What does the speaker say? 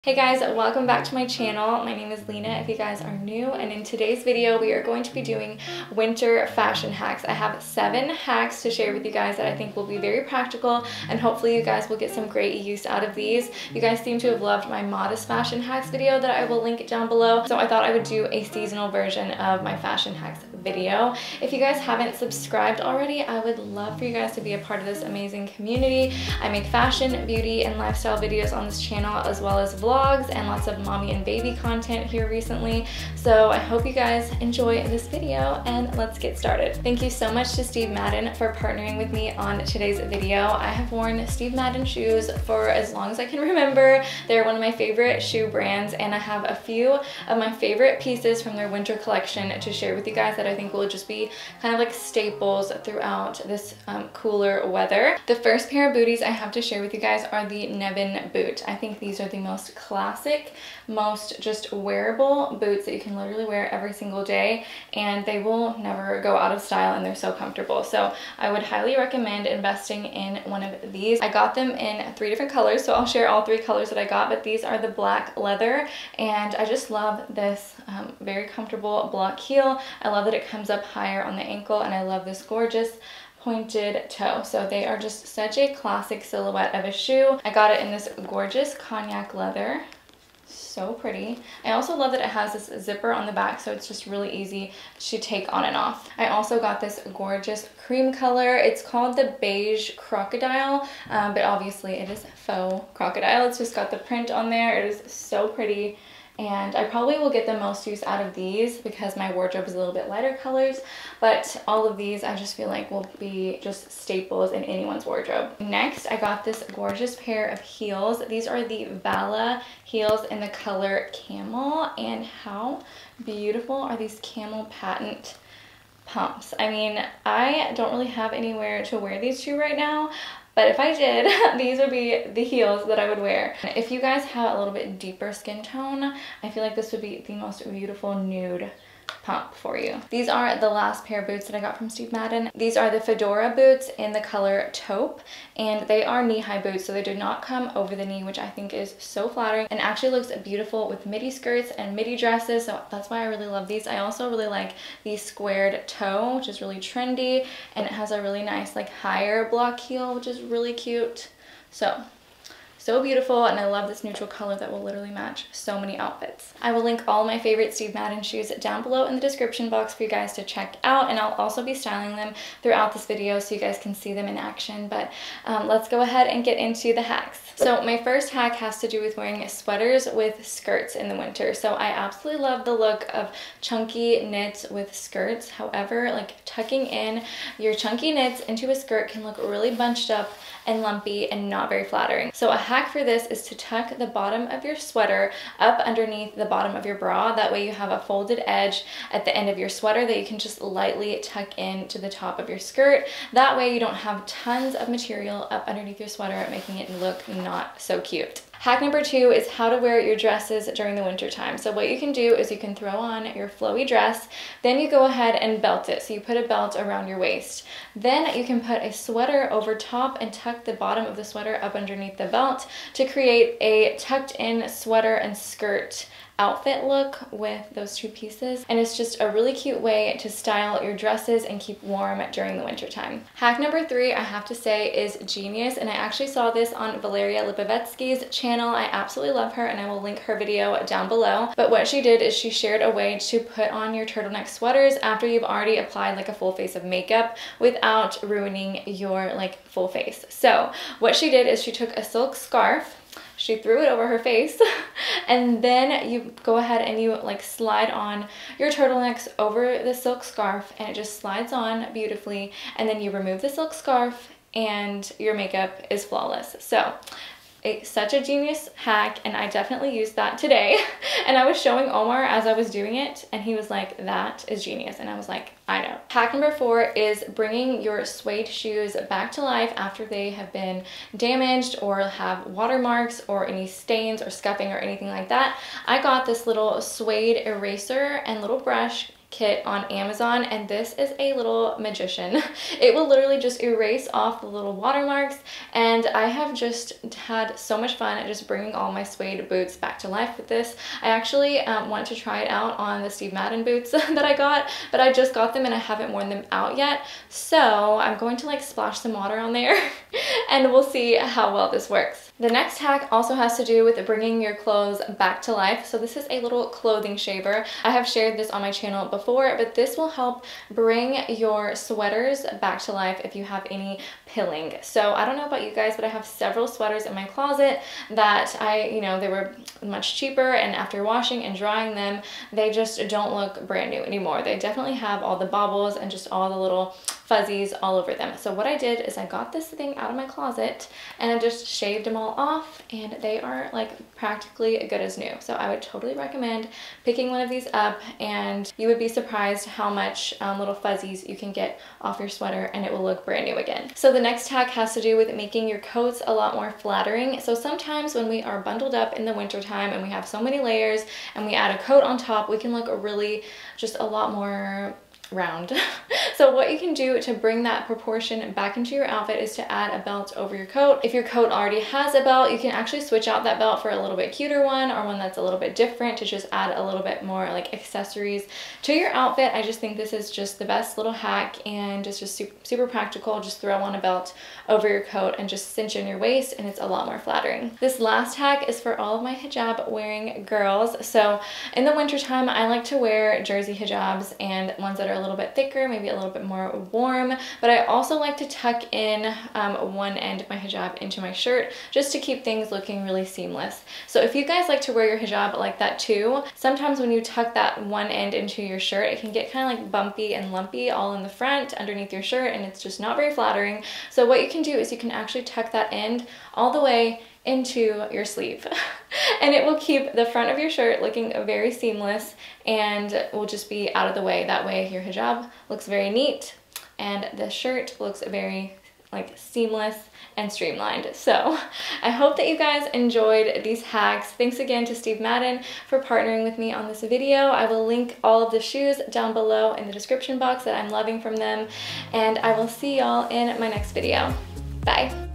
Hey guys, welcome back to my channel. My name is Lena if you guys are new, and in today's video we are going to be doing winter fashion hacks. I have 7 hacks to share with you guys that I think will be very practical, and hopefully you guys will get some great use out of these. You guys seem to have loved my modest fashion hacks video that I will link down below, so I thought I would do a seasonal version of my fashion hacks video. If you guys haven't subscribed already, I would love for you guys to be a part of this amazing community. I make fashion, beauty, and lifestyle videos on this channel, as well as vlogs and lots of mommy and baby content here recently. So I hope you guys enjoy this video, and let's get started. Thank you so much to Steve Madden for partnering with me on today's video. I have worn Steve Madden shoes for as long as I can remember. They're one of my favorite shoe brands, and I have a few of my favorite pieces from their winter collection to share with you guys that I think will just be kind of like staples throughout this cooler weather. The first pair of booties I have to share with you guys are the Nevin boot. I think these are the most classic, most just wearable boots that you can literally wear every single day, and they will never go out of style, and they're so comfortable. So I would highly recommend investing in one of these. I got them in 3 different colors, so I'll share all 3 colors that I got, but these are the black leather, and I just love this very comfortable block heel. I love that it comes up higher on the ankle, and I love this gorgeous pointed toe. So they are just such a classic silhouette of a shoe. I got it in this gorgeous cognac leather. So pretty. I also love that it has this zipper on the back, so it's just really easy to take on and off. I also got this gorgeous cream color. It's called the beige crocodile, but obviously it is faux crocodile. It's just got the print on there. It is so pretty. And I probably will get the most use out of these because my wardrobe is a little bit lighter colors, but all of these I just feel like will be just staples in anyone's wardrobe. Next, I got this gorgeous pair of heels. These are the Vala heels in the color camel, and how beautiful are these camel patent pumps. I mean, I don't really have anywhere to wear these to right now, but if I did, these would be the heels that I would wear. If you guys have a little bit deeper skin tone, I feel like this would be the most beautiful nude pump for you. These are the last pair of boots that I got from Steve Madden. These are the Fedora boots in the color taupe, and they are knee-high boots, so they do not come over the knee, which I think is so flattering and actually looks beautiful with midi skirts and midi dresses, so that's why I really love these. I also really like the squared toe, which is really trendy, and it has a really nice like higher block heel, which is really cute. So beautiful, and I love this neutral color that will literally match so many outfits. I will link all my favorite Steve Madden shoes down below in the description box for you guys to check out, and I'll also be styling them throughout this video so you guys can see them in action. But let's go ahead and get into the hacks. So my first hack has to do with wearing sweaters with skirts in the winter. So I absolutely love the look of chunky knits with skirts. However, like tucking in your chunky knits into a skirt can look really bunched up and lumpy and not very flattering. So a hack for this is to tuck the bottom of your sweater up underneath the bottom of your bra. That way you have a folded edge at the end of your sweater that you can just lightly tuck in to the top of your skirt. That way you don't have tons of material up underneath your sweater, making it look not so cute. Hack number 2 is how to wear your dresses during the winter time. So what you can do is you can throw on your flowy dress, then you go ahead and belt it. So you put a belt around your waist. Then you can put a sweater over top and tuck the bottom of the sweater up underneath the belt to create a tucked in sweater and skirt outfit look with those 2 pieces, and it's just a really cute way to style your dresses and keep warm during the winter time. Hack number 3, I have to say, is genius, and I actually saw this on Valeria Lipovetsky's channel. I absolutely love her, and I will link her video down below. But what she did is she shared a way to put on your turtleneck sweaters after you've already applied like a full face of makeup without ruining your like full face. So what she did is she took a silk scarf, she threw it over her face, and then you go ahead and you like slide on your turtlenecks over the silk scarf, and it just slides on beautifully, and then you remove the silk scarf and your makeup is flawless. So such a genius hack, and I definitely used that today. And I was showing Omar as I was doing it, and he was like, that is genius. And I was like, I know. Hack number 4 is bringing your suede shoes back to life after they have been damaged or have watermarks or any stains or scuffing or anything like that. I got this little suede eraser and little brush kit on Amazon, and this is a little magician. It will literally just erase off the little watermarks, and I have just had so much fun at just bringing all my suede boots back to life with this. I actually want to try it out on the Steve Madden boots that I got, but I just got them and I haven't worn them out yet, so I'm going to like splash some water on there and we'll see how well this works. The next hack also has to do with bringing your clothes back to life. So this is a little clothing shaver. I have shared this on my channel before, but this will help bring your sweaters back to life if you have any pilling. So I don't know about you guys, but I have several sweaters in my closet that they were much cheaper, and after washing and drying them, they just don't look brand new anymore. They definitely have all the bobbles and just all the little fuzzies all over them. So what I did is I got this thing out of my closet and I just shaved them all off, and they are like practically good as new. So I would totally recommend picking one of these up, and you would be surprised how much little fuzzies you can get off your sweater and it will look brand new again. So the next hack has to do with making your coats a lot more flattering. So sometimes when we are bundled up in the winter time and we have so many layers and we add a coat on top, we can look really just a lot more round. So what you can do to bring that proportion back into your outfit is to add a belt over your coat. If your coat already has a belt, you can actually switch out that belt for a little bit cuter one, or one that's a little bit different, to just add a little bit more like accessories to your outfit. I just think this is just the best little hack, and it's just super practical. Just throw on a belt over your coat and just cinch in your waist, and it's a lot more flattering. This last hack is for all of my hijab wearing girls. So in the winter time, I like to wear jersey hijabs and ones that are a little bit thicker, maybe a little bit more warm, but I also like to tuck in one end of my hijab into my shirt just to keep things looking really seamless. So if you guys like to wear your hijab like that too, sometimes when you tuck that one end into your shirt, it can get kind of like bumpy and lumpy all in the front underneath your shirt, and it's just not very flattering. So what you can do is you can actually tuck that end all the way into your sleeve and it will keep the front of your shirt looking very seamless and will just be out of the way. That way your hijab looks very neat and the shirt looks very like seamless and streamlined. So I hope that you guys enjoyed these hacks. Thanks again to Steve Madden for partnering with me on this video. I will link all of the shoes down below in the description box that I'm loving from them, and I will see y'all in my next video. Bye.